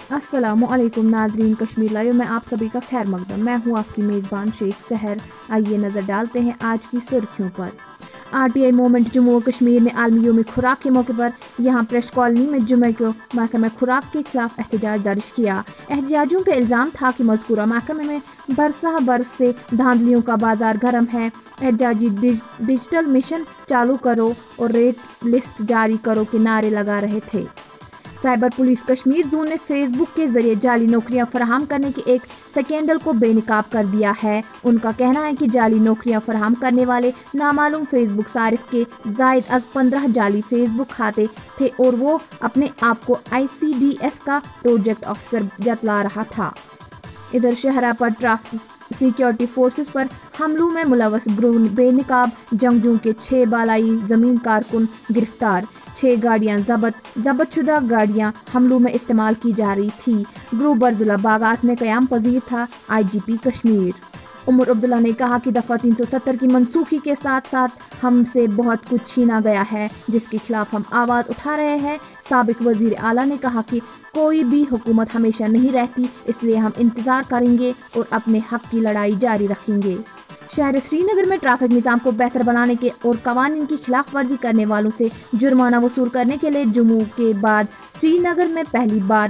अस्सलामुअलैकुम नाजरीन, कश्मीर लाइव में आप सभी का खैर मकदम। मैं हूँ आपकी मेज़बान शेख सहर। आइए नज़र डालते हैं आज की सुर्खियों पर। RTI मूवमेंट जम्मू और कश्मीर ने आलमी यौम खुराक के मौके पर यहाँ प्रेस कॉलोनी में जुमे को महकमा खुराक के खिलाफ एहतजाज दर्ज किया। एहतजाजियों का इल्ज़ाम था कि मज़कूरा महकमे में बरस से धांधलियों का बाजार गर्म है। एहतजाजी डिजिटल मिशन चालू करो और रेट लिस्ट जारी करो के नारे लगा रहे थे। साइबर पुलिस कश्मीर जोन ने फेसबुक के जरिए जाली नौकरियां फराहम करने के एक स्कैंडल को बेनकाब कर दिया है। उनका कहना है कि जाली नौकरियां फराहम करने वाले नामालूम फेसबुक सारिफ के जायद अज 15 जाली फेसबुक खाते थे और वो अपने आप को ICDS का प्रोजेक्ट ऑफिसर जतला रहा था। इधर शहरा पर ट्रैफिक सिक्योरिटी फोर्सेस पर हमलों में मुलव्वस ग्रुप बेनकाब जंगजू के 6 बालाई जमीन कारकुन गिरफ्तार। 6 गाड़ियां जब्तशुदा गाड़ियां हमलों में इस्तेमाल की जा रही थी। ग्रुप बरजुला बागात में क़याम पजीर था। IGP कश्मीर उमर अब्दुल्ला ने कहा कि दफ़ा 370 की मनसूखी के साथ साथ हमसे बहुत कुछ छीना गया है, जिसके खिलाफ हम आवाज़ उठा रहे हैं। साबिक वज़ीर आला ने कहा कि कोई भी हुकूमत हमेशा नहीं रहती, इसलिए हम इंतज़ार करेंगे और अपने हक की लड़ाई जारी रखेंगे। शहर श्रीनगर में ट्रैफिक निज़ाम को बेहतर बनाने के और कवानीन की खिलाफ वर्जी करने वालों से जुर्माना वसूल करने के लिए जम्मू के बाद श्रीनगर में पहली बार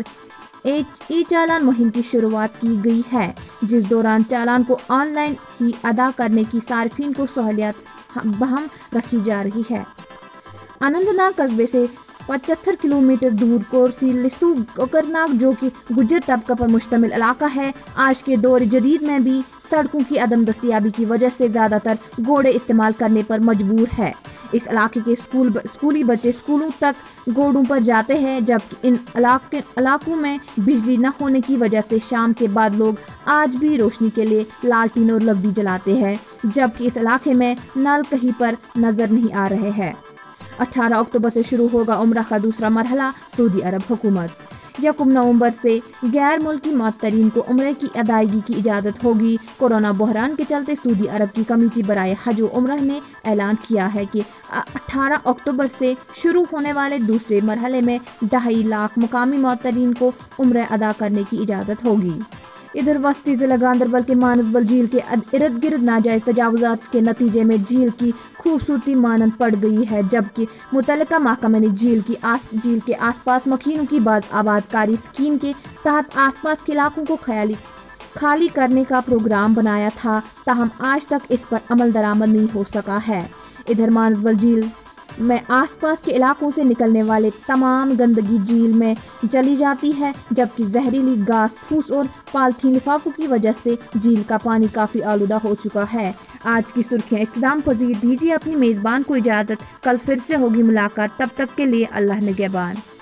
ई चालान मुहिम की शुरुआत की गई है, जिस दौरान चालान को ऑनलाइन ही अदा करने की सार्फिन को सहूलियत बहाल रखी जा रही है। अनंतनाग कस्बे से 75 किलोमीटर दूर कोरसी लिसू कोकरनाग, जो कि गुज्जर तबका पर मुश्तमिल इलाका है, आज के दौर जदीद में भी सड़कों की अदम दस्तियाबी की वजह से ज़्यादातर घोड़े इस्तेमाल करने पर मजबूर है। इस इलाके के स्कूली बच्चे स्कूलों तक घोड़ों पर जाते हैं, जबकि इन इलाकों में बिजली न होने की वजह से शाम के बाद लोग आज भी रोशनी के लिए लालटीन और लकड़ी जलाते हैं, जबकि इस इलाके में नल कहीं पर नजर नहीं आ रहे हैं। 18 अक्टूबर से शुरू होगा उम्रा का दूसरा मरहला। सऊदी अरब हुकूमत 1 नवंबर से गैर मुल्की मातरीन को उम्रे की अदायगी की इजाज़त होगी। कोरोना बहरान के चलते सऊदी अरब की कमेटी बराए हज व उम्रा ने ऐलान किया है कि 18 अक्टूबर से शुरू होने वाले दूसरे मरहले में 2.5 लाख मुकामी मातरीन को उम्रे अदा करने की इजाज़त होगी। इधर वस्ती जिला गांदरबल के मानसबल झील के इर्द गिर्द नाजायज तजावुजात के नतीजे में झील की खूबसूरती मानंद पड़ गई है, जबकि मुतल्लिका महकमे ने झील के आसपास मकीनों की आबादकारी स्कीम के तहत आसपास के इलाकों को खाली करने का प्रोग्राम बनाया था, ताहम आज तक इस पर अमल दरामद नहीं हो सका है। इधर मानसबल झील में आसपास के इलाकों से निकलने वाले तमाम गंदगी झील में चली जाती है, जबकि जहरीली घास फूस और पॉलीथीन लिफाफों की वजह से झील का पानी काफ़ी आलूदा हो चुका है। आज की सुर्खियां इख्तिताम पजीर। दीजिए अपनी मेज़बान को इजाज़त, कल फिर से होगी मुलाकात, तब तक के लिए अल्लाह निगहबान।